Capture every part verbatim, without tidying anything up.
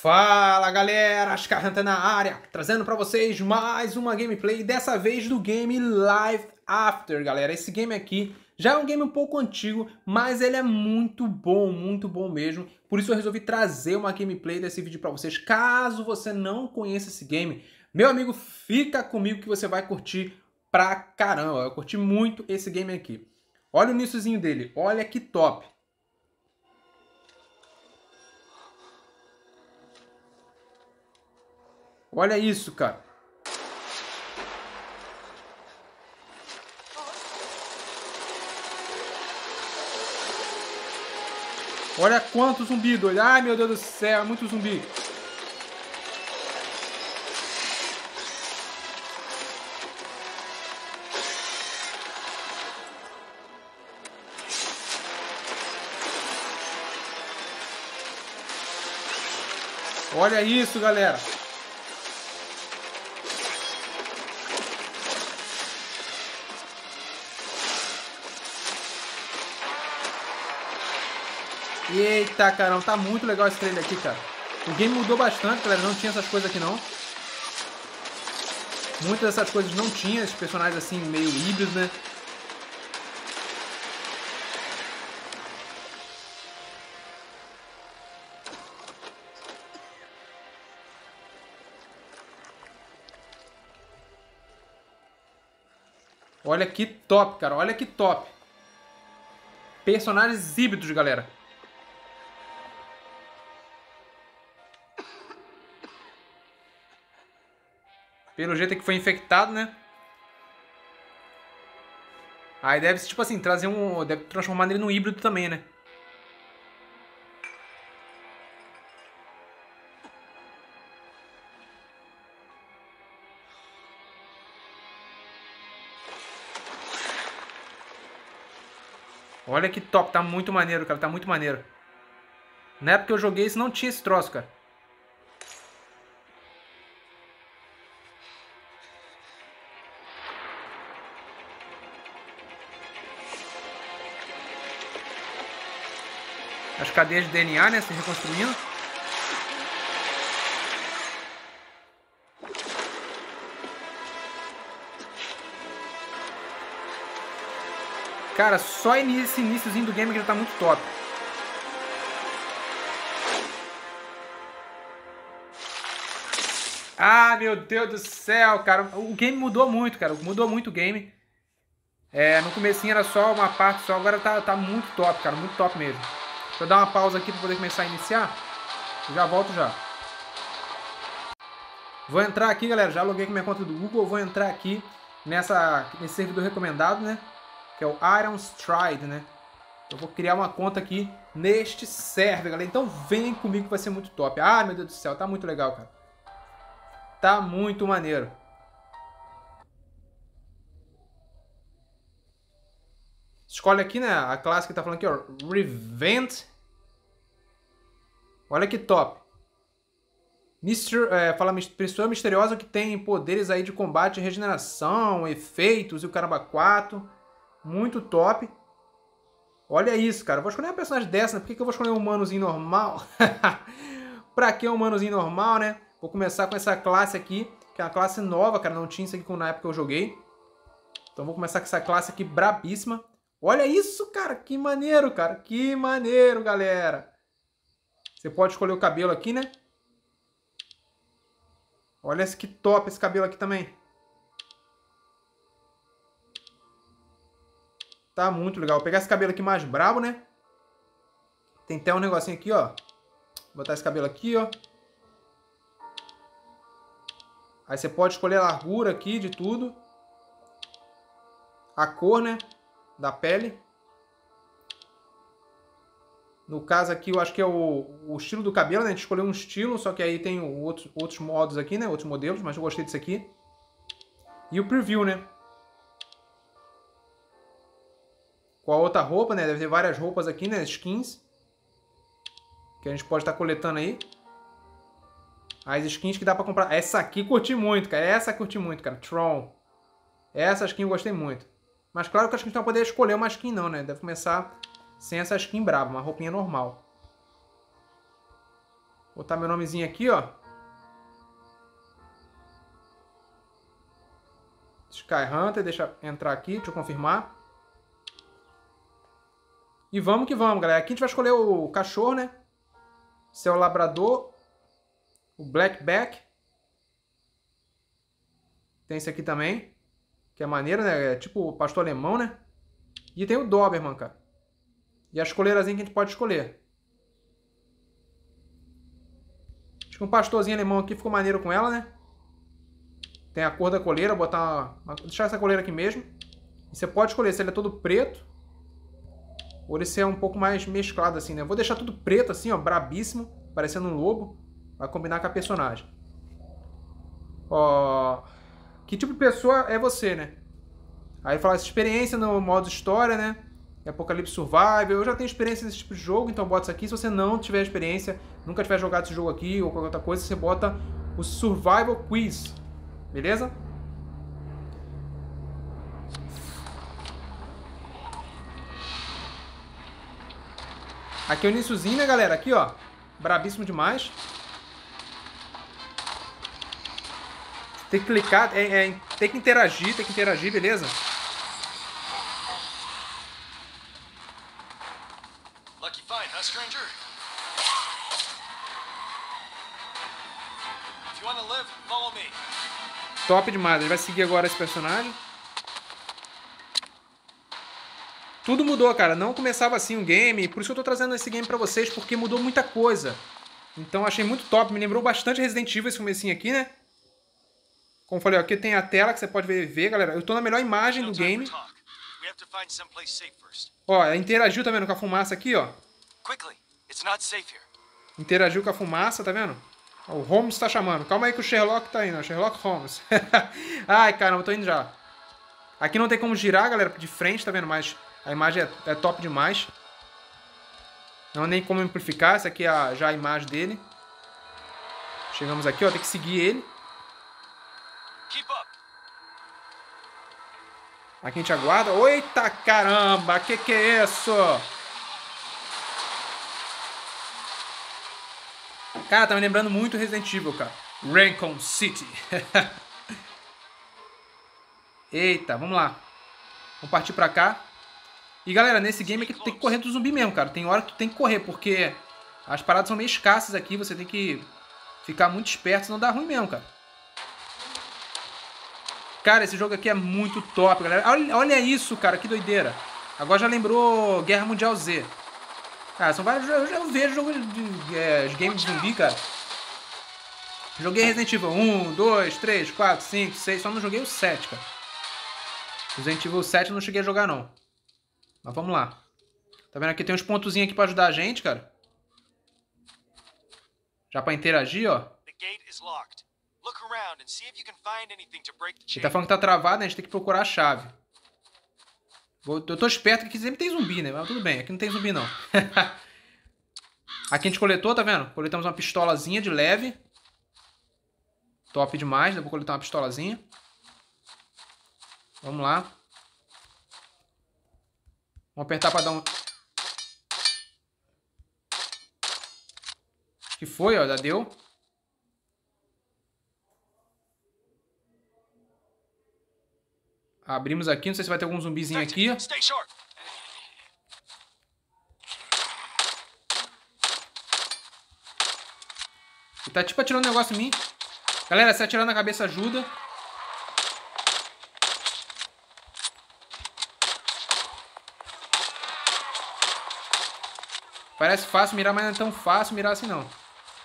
Fala galera, Ascarranta na área, trazendo pra vocês mais uma gameplay, dessa vez do game Live After, galera. Esse game aqui já é um game um pouco antigo, mas ele é muito bom, muito bom mesmo. Por isso eu resolvi trazer uma gameplay desse vídeo pra vocês. Caso você não conheça esse game, meu amigo, fica comigo que você vai curtir pra caramba. Eu curti muito esse game aqui. Olha o iniciozinho dele, olha que top. Olha isso, cara. Olha quanto zumbi, doido. Ai, meu Deus do céu, é muito zumbi. Olha isso, galera. Eita, caramba, tá muito legal esse trailer aqui, cara. O game mudou bastante, galera, não tinha essas coisas aqui não. Muitas dessas coisas não tinha, esses personagens assim, meio híbridos, né? Olha que top, cara, olha que top. Personagens híbridos, galera. Pelo jeito é que foi infectado, né? Aí deve, tipo assim, trazer um... Deve transformar ele num híbrido também, né? Olha que top, tá muito maneiro, cara, tá muito maneiro. Na época que eu joguei isso não tinha esse troço, cara. As cadeias de D N A, né, se reconstruindo. Cara, só esse iníciozinho do game que já tá muito top. Ah, meu Deus do céu, cara. O game mudou muito, cara. Mudou muito o game. É, no comecinho era só uma parte só, agora tá, tá muito top, cara. Muito top mesmo. Deixa eu dar uma pausa aqui pra poder começar a iniciar. Já volto já. Vou entrar aqui, galera. Já loguei com minha conta do Google. Vou entrar aqui nessa, nesse servidor recomendado, né? Que é o Iron Stride, né? Eu vou criar uma conta aqui neste server, galera. Então vem comigo que vai ser muito top. Ah, meu Deus do céu. Tá muito legal, cara. Tá muito maneiro. Escolhe aqui, né? A classe que tá falando aqui, ó. Revent. Olha que top. Mister, é, fala pessoa misteriosa que tem poderes aí de combate, regeneração, efeitos e o caramba quatro. Muito top. Olha isso, cara. Eu vou escolher uma personagem dessa, né? Por que, que eu vou escolher um humanozinho normal? Pra que um humanozinho normal, né? Vou começar com essa classe aqui, que é uma classe nova, cara. Não tinha isso aqui na época que eu joguei. Então vou começar com essa classe aqui brabíssima. Olha isso, cara. Que maneiro, cara. Que maneiro, galera. Você pode escolher o cabelo aqui, né? Olha esse que top esse cabelo aqui também. Tá muito legal. Vou pegar esse cabelo aqui mais brabo, né? Tem até um negocinho aqui, ó. Vou botar esse cabelo aqui, ó. Aí você pode escolher a largura aqui de tudo. A cor, né? Da pele. No caso aqui, eu acho que é o, o estilo do cabelo, né? A gente escolheu um estilo, só que aí tem outros, outros modos aqui, né? Outros modelos, mas eu gostei desse aqui. E o preview, né? Com a outra roupa, né? Deve ter várias roupas aqui, né? Skins. Que a gente pode estar coletando aí. As skins que dá pra comprar. Essa aqui curti muito, cara. Essa curti muito, cara. Tron. Essa skin eu gostei muito. Mas claro que acho que a gente não vai poder escolher uma skin não, né? Deve começar sem essa skin braba, uma roupinha normal. Botar meu nomezinho aqui, ó. Sky Hunter, deixa eu entrar aqui, deixa eu confirmar. E vamos que vamos, galera. Aqui a gente vai escolher o cachorro, né? Esse é o labrador. O blackback. Tem esse aqui também. Que é maneiro, né? É tipo o pastor alemão, né? E tem o Doberman, cara. E as coleirazinhas que a gente pode escolher. Acho que um pastorzinho alemão aqui ficou maneiro com ela, né? Tem a cor da coleira. Vou botar uma... deixar essa coleira aqui mesmo. E você pode escolher se ele é todo preto ou ele ser um pouco mais mesclado assim, né? Vou deixar tudo preto assim, ó. Brabíssimo. Parecendo um lobo. Vai combinar com a personagem. Ó... Que tipo de pessoa é você, né? Aí fala essa experiência no modo história, né? Apocalipse Survival. Eu já tenho experiência nesse tipo de jogo, então bota isso aqui. Se você não tiver experiência, nunca tiver jogado esse jogo aqui ou qualquer outra coisa, você bota o Survival Quiz. Beleza? Aqui é o iniciozinho, né, galera? Aqui, ó. Brabíssimo demais. Tem que clicar, é, é, tem que interagir, tem que interagir, beleza? Lucky find, huh, stranger? If you want to live, follow me. Top demais. Ele vai seguir agora esse personagem. Tudo mudou, cara. Não começava assim um game. Por isso que eu tô trazendo esse game pra vocês, porque mudou muita coisa. Então achei muito top. Me lembrou bastante Resident Evil esse comecinho aqui, né? Como eu falei, ó, aqui tem a tela que você pode ver, ver, galera. Eu tô na melhor imagem do game. Ó, interagiu, tá vendo, com a fumaça aqui, ó. Interagiu com a fumaça, tá vendo? O Holmes tá chamando. Calma aí que o Sherlock tá indo, ó. Sherlock Holmes. Ai, caramba, tô indo já. Aqui não tem como girar, galera, de frente, tá vendo? Mas a imagem é, é top demais. Não tem nem como amplificar. Essa aqui é a, já a imagem dele. Chegamos aqui, ó. Tem que seguir ele. Aqui a gente aguarda. Eita caramba, que que é isso? Cara, tá me lembrando muito Resident Evil, cara. Raccoon City. Eita, vamos lá. Vamos partir pra cá. E galera, nesse game aqui tu tem que correr do zumbi mesmo, cara. Tem hora que tu tem que correr, porque as paradas são meio escassas aqui. Você tem que ficar muito esperto, senão dá ruim mesmo, cara. Cara, esse jogo aqui é muito top, galera. Olha, olha isso, cara, que doideira. Agora já lembrou Guerra Mundial Z. Cara, são vários. Eu já vejo jogos de é, games de zumbi, cara. Joguei Resident Evil um, dois, três, quatro, cinco, seis. Só não joguei o sete, cara. Resident Evil sete eu não cheguei a jogar, não. Mas vamos lá. Tá vendo aqui? Tem uns pontozinhos aqui pra ajudar a gente, cara. Já pra interagir, ó. Ele tá falando que tá travado, né? A gente tem que procurar a chave. Eu tô esperto que aqui sempre tem zumbi, né? Mas tudo bem, aqui não tem zumbi, não. Aqui a gente coletou, tá vendo? Coletamos uma pistolazinha de leve. Top demais, né? Vou coletar uma pistolazinha. Vamos lá. Vamos apertar pra dar um... Acho que foi, ó. Já deu. Abrimos aqui, não sei se vai ter algum zumbizinho aqui. Ele tá tipo atirando um negócio em mim. Galera, se atirar na cabeça ajuda. Parece fácil mirar, mas não é tão fácil mirar assim não.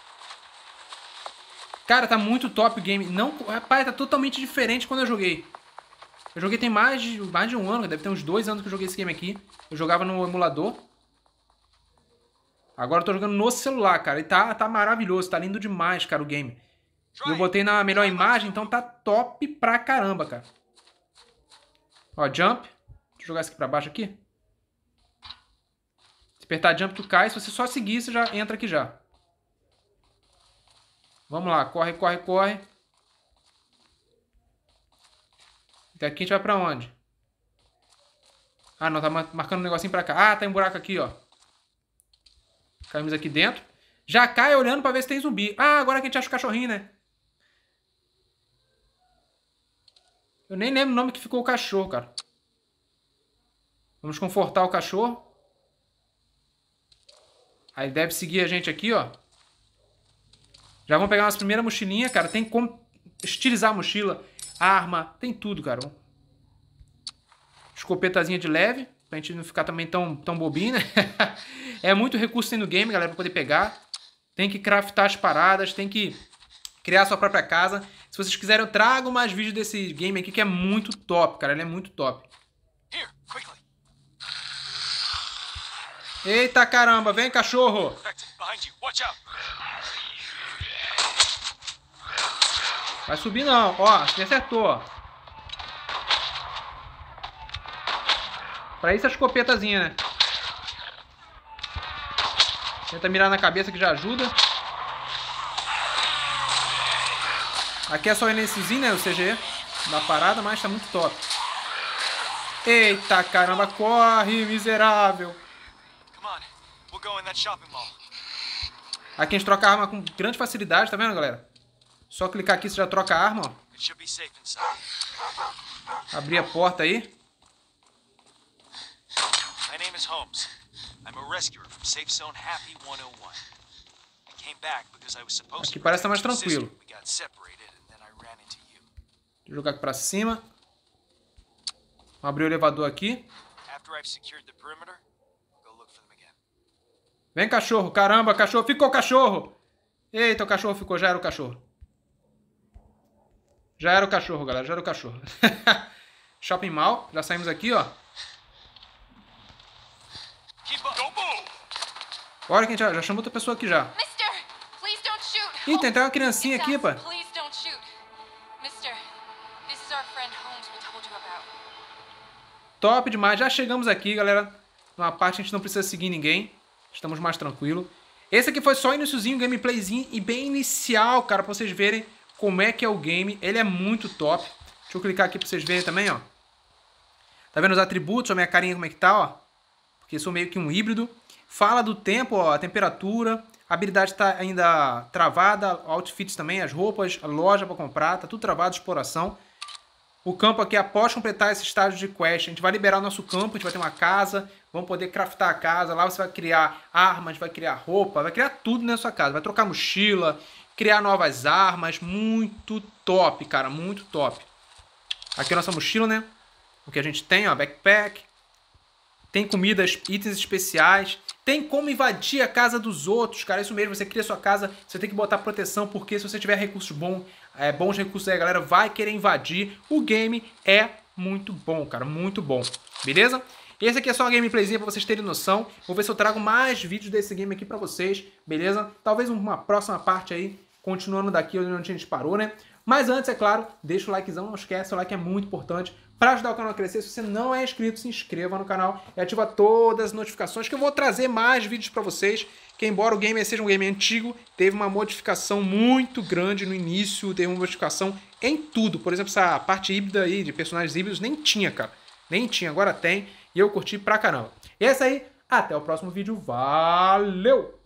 Cara, tá muito top o game. Não, rapaz, tá totalmente diferente quando eu joguei. Eu joguei tem mais de, mais de um ano, deve ter uns dois anos que eu joguei esse game aqui. Eu jogava no emulador. Agora eu tô jogando no celular, cara. E tá, tá maravilhoso, tá lindo demais, cara, o game. E eu botei na melhor imagem, então tá top pra caramba, cara. Ó, jump. Deixa eu jogar isso aqui pra baixo aqui. Se apertar jump, tu cai. Se você só seguir, você já entra aqui já. Vamos lá, corre, corre, corre. Daqui a gente vai pra onde? Ah, não, tá marcando um negocinho pra cá. Ah, tá em um buraco aqui, ó. Caímos aqui dentro. Já cai olhando pra ver se tem zumbi. Ah, agora que a gente acha o cachorrinho, né? Eu nem lembro o nome que ficou o cachorro, cara. Vamos confortar o cachorro. Aí deve seguir a gente aqui, ó. Já vamos pegar nossa primeira mochilinha, cara. Tem como estilizar a mochila, arma, tem tudo, cara. Escopetazinha de leve, pra gente não ficar também tão, tão bobinho, né? É muito recurso tem no game, galera, pra poder pegar. Tem que craftar as paradas, tem que criar a sua própria casa. Se vocês quiserem, eu trago mais vídeos desse game aqui, que é muito top, cara. Ele é muito top. Here, quickly. Eita caramba, vem cachorro! Infected, behind you. Watch out. Vai subir não, ó, me acertou. Pra isso a escopetazinha, né? Tenta mirar na cabeça que já ajuda. Aqui é só o iniciozinho, né? O C G da parada, mas tá muito top. Eita caramba, corre, miserável. Come on. We'll go in that shopping mall. Aqui a gente troca a arma com grande facilidade, tá vendo, galera? Só clicar aqui, você já troca a arma, ó. It should be safe inside. Abrir a porta aí. My name is Holmes. I'm a rescuer from Safe Zone Happy one oh one. I came back because I was supposed Aqui to parece estar mais protect your tranquilo. sister. We got separated and then I ran into you. Vou jogar aqui pra cima. Vamos abrir o elevador aqui. After I've secured the perimeter, I'll go look for them again. Vem, cachorro. Caramba, cachorro. Ficou o cachorro. Eita, o cachorro ficou. Já era o cachorro. Já era o cachorro, galera. Já era o cachorro. Shopping Mall. Já saímos aqui, ó. Keep up. Go move. Olha que a gente já, já chamou outra pessoa aqui já. Mister, please don't shoot. Ih, tem até uma criancinha It's aqui, us. pá. Please don't shoot. Mister, this is our friend Holmes we told you about. Top demais. Já chegamos aqui, galera. Numa parte que a gente não precisa seguir ninguém. Estamos mais tranquilos. Esse aqui foi só o iniciozinho, gameplayzinho e bem inicial, cara, pra vocês verem como é que é o game. Ele é muito top. Deixa eu clicar aqui pra vocês verem também, ó. Tá vendo os atributos, a minha carinha como é que tá, ó. Porque eu sou meio que um híbrido. Fala do tempo, ó, a temperatura. A habilidade tá ainda travada. Outfits também, as roupas, a loja pra comprar. Tá tudo travado, exploração. O campo aqui, após completar esse estágio de quest, a gente vai liberar o nosso campo, a gente vai ter uma casa, vamos poder craftar a casa, lá você vai criar armas, vai criar roupa, vai criar tudo na sua casa, vai trocar mochila, criar novas armas, muito top, cara, muito top. Aqui a nossa mochila, né? O que a gente tem, ó, backpack, tem comidas, itens especiais, tem como invadir a casa dos outros, cara, isso mesmo, você cria sua casa, você tem que botar proteção, porque se você tiver recursos bons, é, bons recursos aí, a galera vai querer invadir. O game é muito bom, cara, muito bom, beleza? Esse aqui é só uma gameplayzinha pra vocês terem noção. Vou ver se eu trago mais vídeos desse game aqui pra vocês, beleza? Talvez uma próxima parte aí, continuando daqui onde a gente parou, né? Mas antes, é claro, deixa o likezão, não esquece, o like é muito importante para ajudar o canal a crescer. Se você não é inscrito, se inscreva no canal e ativa todas as notificações que eu vou trazer mais vídeos para vocês. Que embora o game seja um game antigo, teve uma modificação muito grande no início, teve uma modificação em tudo. Por exemplo, essa parte híbrida aí de personagens híbridos nem tinha, cara. Nem tinha, agora tem e eu curti pra caramba. E é isso aí, até o próximo vídeo. Valeu!